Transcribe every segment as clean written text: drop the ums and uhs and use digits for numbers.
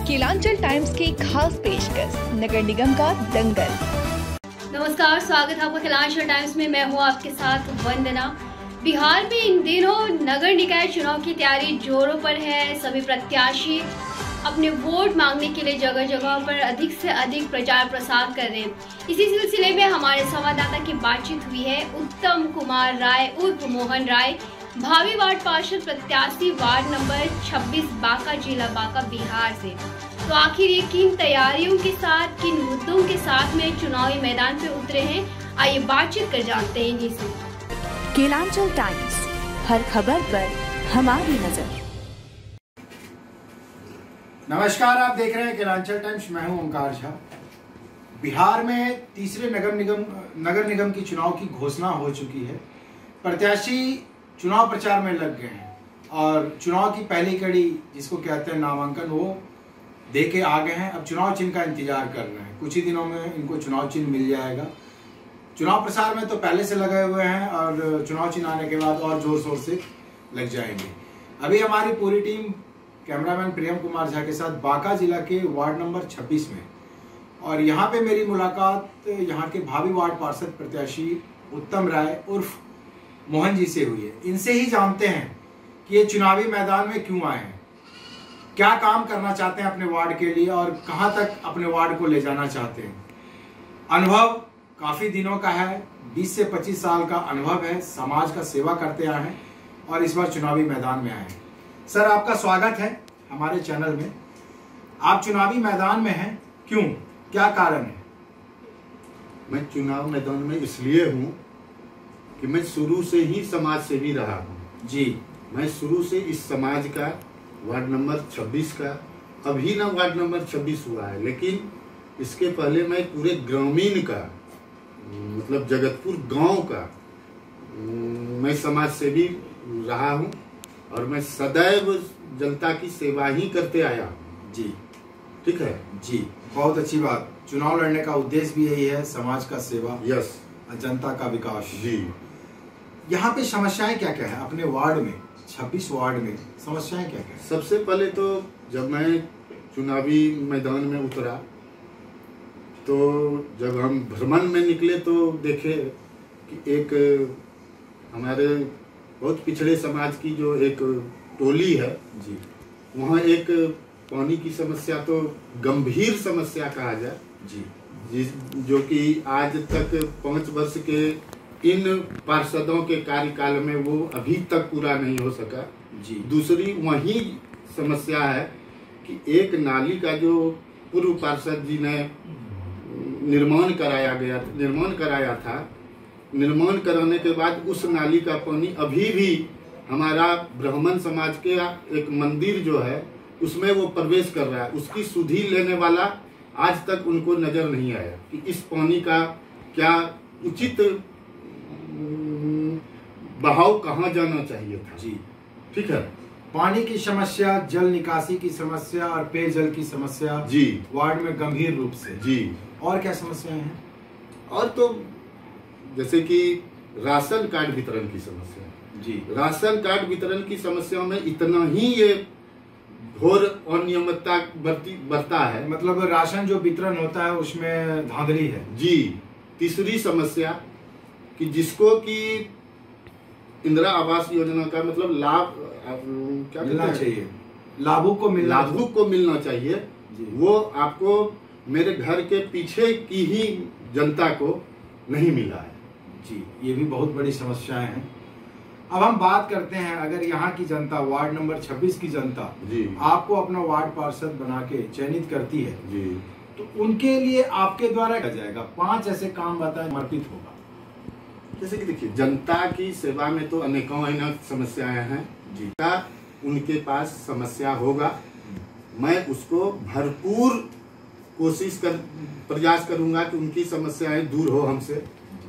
Kelanchal times की खास पेशकश नगर निगम का दंगल। नमस्कार, स्वागत है आपका केलांचल टाइम्स में। मैं हूं आपके साथ वंदना। बिहार में इन दिनों नगर निकाय चुनाव की तैयारी जोरों पर है। सभी प्रत्याशी अपने वोट मांगने के लिए जगह जगह पर अधिक से अधिक प्रचार प्रसार कर रहे हैं। इसी सिलसिले में हमारे संवाददाता की बातचीत हुई है उत्तम कुमार राय उर्फ मोहन राय, भावी वार्ड पार्षद प्रत्याशी वार्ड नंबर 26 बांका, जिला बांका, बिहार से। तो आखिर ये किन तैयारियों के साथ, किन मुद्दों के साथ में चुनावी मैदान पे उतरे हैं, आइए बातचीत कर जानते हैं इन्हीं से। केलांचल टाइम्स, हर खबर पर हमारी नजर। नमस्कार, आप देख रहे हैं केलांचल टाइम्स। मैं हूं ओंकार झा। बिहार में तीसरे नगर निगम की चुनाव की घोषणा हो चुकी है। प्रत्याशी चुनाव प्रचार में लग गए हैं और चुनाव की पहली कड़ी, जिसको कहते हैं नामांकन, वो दे के आ गए हैं। अब चुनाव चिन्ह का इंतजार कर रहे हैं। कुछ ही दिनों में इनको चुनाव चिन्ह मिल जाएगा। चुनाव प्रचार में तो पहले से लगे हुए हैं और चुनाव चिन्ह आने के बाद और जोर शोर से लग जाएंगे। अभी हमारी पूरी टीम कैमरामैन प्रियम कुमार झा के साथ बांका जिला के वार्ड नंबर 26 में, और यहाँ पे मेरी मुलाकात यहाँ के भावी वार्ड पार्षद प्रत्याशी उत्तम राय उर्फ मोहन जी से हुई है। इनसे ही जानते हैं कि ये चुनावी मैदान में क्यों आए हैं, क्या काम करना चाहते हैं अपने वार्ड के लिए और कहां तक अपने वार्ड को ले जाना चाहते हैं। अनुभव काफी दिनों का है, 20 से 25 साल का अनुभव है। समाज का सेवा करते आए हैं और इस बार चुनावी मैदान में आए हैं। सर, आपका स्वागत है हमारे चैनल में। आप चुनावी मैदान में हैं, क्यों, क्या कारण है? मैं चुनाव मैदान में इसलिए हूं कि मैं शुरू से ही समाज सेवी रहा हूं जी। मैं शुरू से इस समाज का, वार्ड नंबर 26 का, अभी ना वार्ड नंबर 26 हुआ है, लेकिन इसके पहले मैं पूरे ग्रामीण का, मतलब जगतपुर गांव का मैं समाज सेवी रहा हूं और मैं सदैव जनता की सेवा ही करते आया हूं जी। ठीक है जी, बहुत अच्छी बात। चुनाव लड़ने का उद्देश्य भी यही है, समाज का सेवा, यस, जनता का विकास जी। यहाँ पे समस्याएं क्या क्या है अपने वार्ड में, 26 वार्ड में समस्याएं क्या क्या है? सबसे पहले तो जब मैं चुनावी मैदान में उतरा तो जब हम भ्रमण में निकले तो देखे कि एक हमारे बहुत पिछड़े समाज की जो एक टोली है जी, वहाँ एक पानी की समस्या तो गंभीर समस्या कहा जाए जी, जो कि आज तक 5 वर्ष के इन पार्षदों के कार्यकाल में वो अभी तक पूरा नहीं हो सका जी। दूसरी वही समस्या है कि एक नाली का जो पूर्व पार्षद जी ने निर्माण कराया था, निर्माण कराने के बाद उस नाली का पानी अभी भी हमारा ब्राह्मण समाज के एक मंदिर जो है उसमें वो प्रवेश कर रहा है। उसकी सुधि लेने वाला आज तक उनको नजर नहीं आया कि इस पानी का क्या उचित बहाव कहाँ जाना चाहिए था जी। ठीक है, पानी की समस्या, जल निकासी की समस्या और पेयजल की समस्या जी वार्ड में गंभीर रूप से जी। और क्या समस्याएं हैं? और तो जैसे कि राशन कार्ड वितरण की समस्या जी। राशन कार्ड वितरण की समस्या में इतना ही ये घोर अनियमितता बरता है, मतलब राशन जो वितरण होता है उसमें धांधली है जी। तीसरी समस्या कि जिसको कि इंदिरा आवास योजना का मतलब लाभ क्या मिलना चाहिए, लाभुक को मिलना चाहिए, वो आपको मेरे घर के पीछे की ही जनता को नहीं मिला है जी। ये भी बहुत बड़ी समस्याएं हैं। अब हम बात करते हैं, अगर यहाँ की जनता, वार्ड नंबर 26 की जनता जी, आपको अपना वार्ड पार्षद बना के चयनित करती है जी, तो उनके लिए आपके द्वारा किया जाएगा 5 ऐसे काम बताएं समर्पित होगा। जैसे कि देखिए, जनता की सेवा में तो अनेकों समस्याएं हैं जी। उनके पास समस्या होगा, मैं उसको भरपूर प्रयास करूंगा कि उनकी समस्याएं दूर हो हमसे।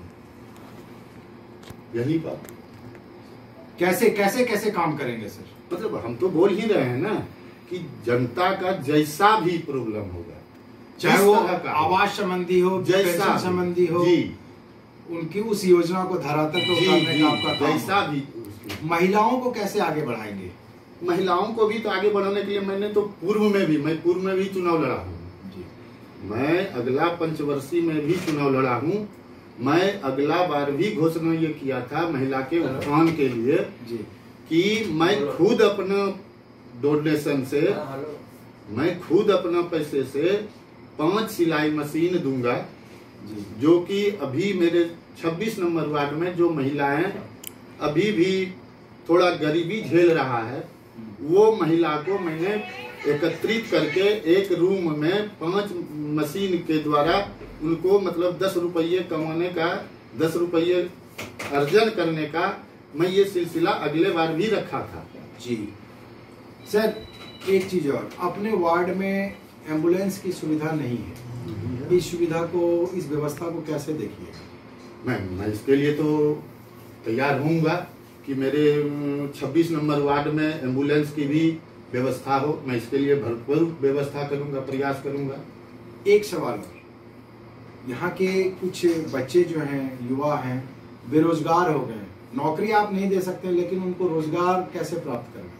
यही बात। कैसे कैसे कैसे काम करेंगे सर? मतलब हम तो बोल ही रहे हैं ना कि जनता का जैसा भी प्रॉब्लम होगा, चाहे वो आवास संबंधी हो, जैसा संबंधी हो जी, उनकी उस योजना को धरातल पर उतारने का आपका काम। जैसा भी। महिलाओं को कैसे आगे बढ़ाएंगे? महिलाओं को भी तो आगे बढ़ाने के लिए मैंने तो पूर्व में भी चुनाव लड़ा हूँ। मैं अगला पंचवर्षीय में भी चुनाव लड़ा हूँ। मैं अगला बार भी घोषणा ये किया था महिला के उत्थान के लिए कि मैं खुद अपना डोनेशन से, मैं खुद अपना पैसे से 5 सिलाई मशीन दूंगा, जो कि अभी मेरे 26 नंबर वार्ड में जो महिलाएं अभी भी थोड़ा गरीबी झेल रहा है, वो महिला को मैंने एकत्रित करके एक रूम में 5 मशीन के द्वारा उनको मतलब 10 रुपये कमाने का, 10 रुपये अर्जन करने का मैं ये सिलसिला अगले बार भी रखा था। जी सर, एक चीज और, अपने वार्ड में एम्बुलेंस की सुविधा नहीं है, इस सुविधा को, इस व्यवस्था को कैसे देखिए? मैं इसके लिए तो तैयार होऊंगा कि मेरे 26 नंबर वार्ड में एम्बुलेंस की भी व्यवस्था हो। मैं इसके लिए भरपूर व्यवस्था करूंगा, प्रयास करूंगा। एक सवाल और, यहाँ के कुछ बच्चे जो हैं, युवा हैं, बेरोजगार हो गए, नौकरी आप नहीं दे सकते, लेकिन उनको रोजगार कैसे प्राप्त करें?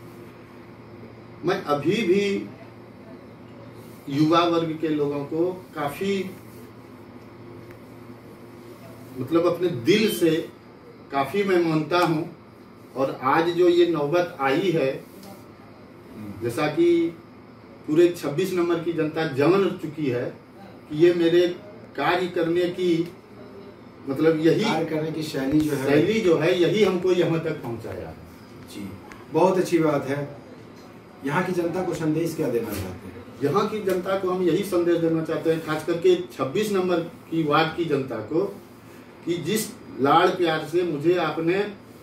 मैं अभी भी युवा वर्ग के लोगों को काफी मतलब अपने दिल से काफी मैं मानता हूं, और आज जो ये नौबत आई है, जैसा कि पूरे 26 नंबर की जनता जान चुकी है कि ये मेरे कार्य करने की मतलब यही कार्य करने की शैली जो है यही हमको यहाँ तक पहुँचाया है। जी, बहुत अच्छी बात है। यहाँ की जनता को संदेश क्या देना चाहते हैं? यहाँ की जनता को हम यही संदेश देना चाहते हैं, खास करके 26 नंबर की वार्ड की जनता को, कि जिस लाड़ प्यार से मुझे आपने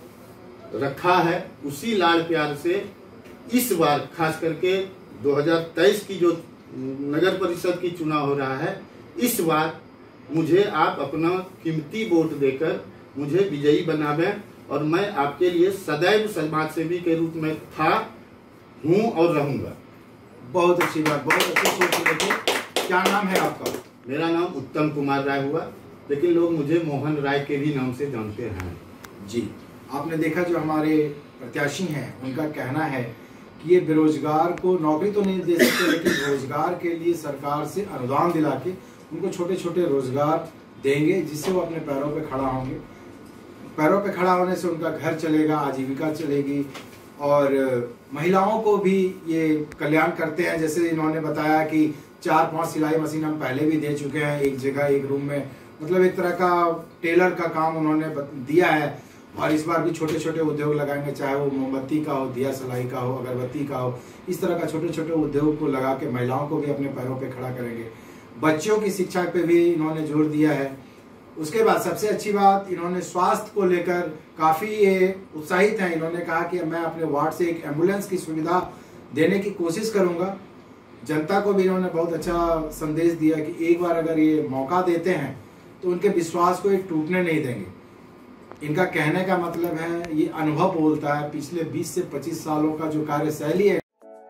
रखा है, उसी लाड़ प्यार से इस बार खास करके 2023 की जो नगर परिषद की चुनाव हो रहा है, इस बार मुझे आप अपना कीमती वोट देकर मुझे विजयी बनावें, और मैं आपके लिए सदैव समाज सेवी के रूप में हूँ और रहूंगा। बहुत अच्छी बात, बहुत अच्छी सोच लेके। क्या नाम है आपका? मेरा नाम उत्तम कुमार राय हुआ, लेकिन लोग मुझे मोहन राय के भी नाम से जानते हैं। जी, आपने देखा जो हमारे प्रत्याशी हैं, उनका कहना है कि ये बेरोजगार को नौकरी तो नहीं दे सकते, लेकिन रोजगार के लिए सरकार से अनुदान दिला के उनको छोटे छोटे रोजगार देंगे, जिससे वो अपने पैरों पे खड़ा होंगे। पैरों पे खड़ा होने से उनका घर चलेगा, आजीविका चलेगी, और महिलाओं को भी ये कल्याण करते हैं। जैसे इन्होंने बताया कि 4-5 सिलाई मशीन हम पहले भी दे चुके हैं, एक जगह एक रूम में, मतलब एक तरह का टेलर का काम उन्होंने दिया है, और इस बार भी छोटे छोटे उद्योग लगाएंगे, चाहे वो मोमबत्ती का हो, दिया सलाई का हो, अगरबत्ती का हो, इस तरह का छोटे छोटे उद्योग को लगा के महिलाओं को भी अपने पैरों पे खड़ा करेंगे। बच्चों की शिक्षा पे भी इन्होंने जोर दिया है। उसके बाद सबसे अच्छी बात, इन्होंने स्वास्थ्य को लेकर काफ़ी उत्साहित हैं। इन्होंने कहा कि मैं अपने वार्ड से एक एम्बुलेंस की सुविधा देने की कोशिश करूंगा। जनता को भी इन्होंने बहुत अच्छा संदेश दिया कि एक बार अगर ये मौका देते हैं तो उनके विश्वास को ये टूटने नहीं देंगे। इनका कहने का मतलब है, ये अनुभव बोलता है, पिछले 20 से 25 सालों का जो कार्यशैली है।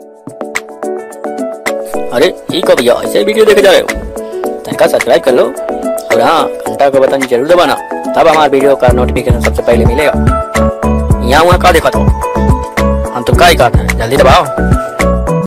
अरे ठीक है भैया, ऐसे वीडियो देखे जा रहे हो, तनिका सब्सक्राइब कर लो, और हाँ, घंटा का बटन जरूर दबाना, तब हमारे वीडियो का नोटिफिकेशन सबसे पहले मिलेगा। यहाँ वहाँ का देखा तो हम तो क्या ही कहते हैं, जल्दी दबाओ।